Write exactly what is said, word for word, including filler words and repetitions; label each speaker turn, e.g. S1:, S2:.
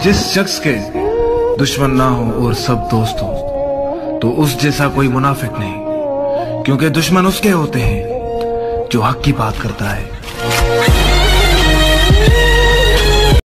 S1: जिस शख्स के दुश्मन ना हो और सब दोस्त हो, तो उस जैसा कोई मुनाफिक नहीं, क्योंकि दुश्मन उसके होते हैं जो हक की बात करता है।